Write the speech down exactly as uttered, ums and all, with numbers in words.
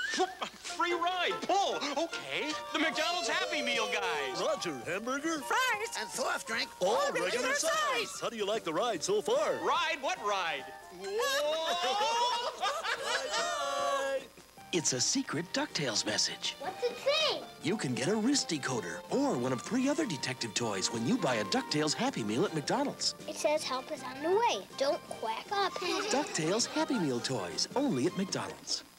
Free ride. Pull. Okay. The McDonald's Happy Meal guys. Roger, hamburger, fries, and soft drink, all, all regular, regular size. size. How do you like the ride so far? Ride? What ride? It's a secret DuckTales message. What's it say? You can get a wrist decoder or one of three other detective toys when you buy a DuckTales Happy Meal at McDonald's. It says help is on the way. Don't quack up. DuckTales Happy Meal toys, only at McDonald's.